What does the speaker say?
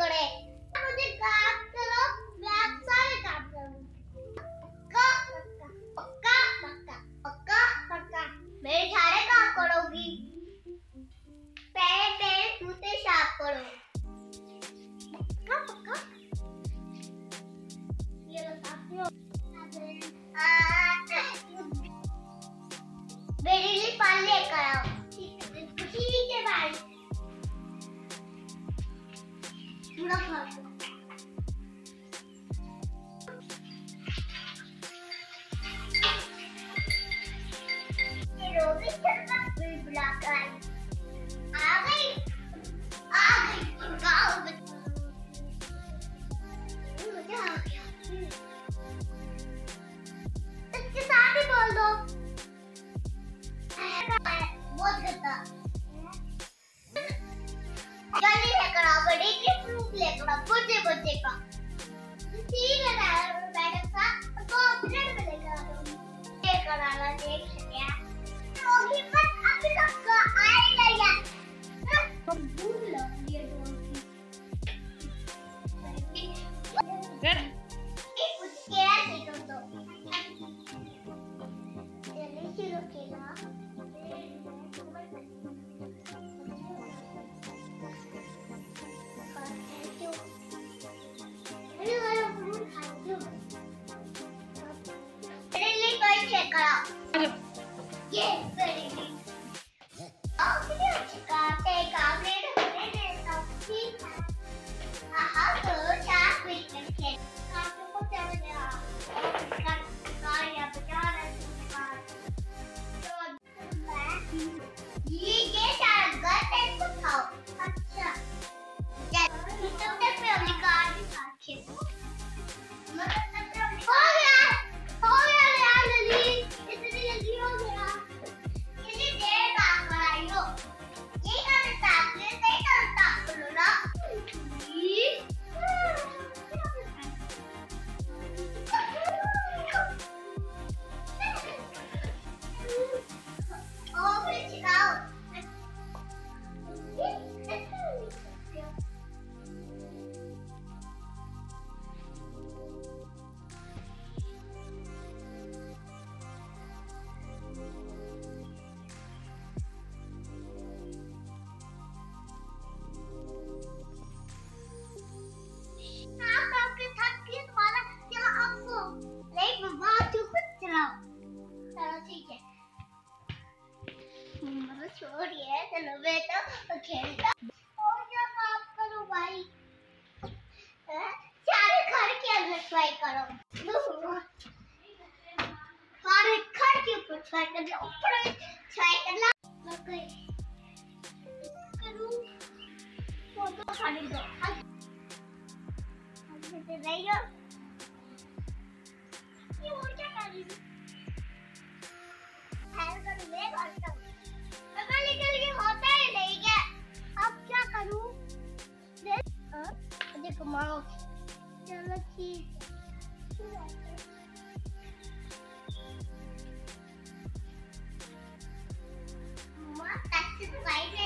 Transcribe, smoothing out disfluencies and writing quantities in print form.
पड़े। मुझे काम करो, मैं आप सारे काम करूंगी। पक्का पक्का पक्का पक्का पक्का मेरे सारे काम करोगी। पहले जूते साफ करो। पक्का पक्का ये लो साफ करो। मेरे लिए पानी लेकर आओ। खुशी के बाद पूरा खाओ। ये रोबी चलना फिर बुलाकर आ गई गाँव में। मजा आ गया। इसके साथ ही बोल दो। बहुत गंदा। जल्दी लेकर आओ, बड़ी के फ्रूट लेकर आओ, बच्चे का। ठीक है मैडम साहब, तो प्लेट में लेकर आओ। लेकर आना देख सकते हैं। होगी मत अभी तक आएगा यार। हम भूल लो ये डोंकी। कुछ केला सीखो तो। जल्दी से लो केला। ये ठीक है। हाँ तो चार मिनट के आपको क्या मिलेगा? ये सारा घर तो खाओ। अच्छा तुमने अपनी कार भी साथ हो गया यार जल्दी, इतनी जल्दी हो गया। कितनी देर काम कराई हो? ये करता आपने नहीं करता बोलो ना। ओ फिर छिड़ाओ। छोड़िए, चलो बेटा खेलता और क्या काम करो भाई। सारे घर के अंदर सफाई करो। सारे घर के ऊपर सफाई करना, ऊपर सफाई करना। करूँ फोटो खाने दो। नहीं हो ये और क्या कर रही हूँ? मैं करता हूँ। निकल के होता ही नहीं है। अब क्या करूं? मुझे घुमाओ। चलो ठीक है। मम्मा टच तो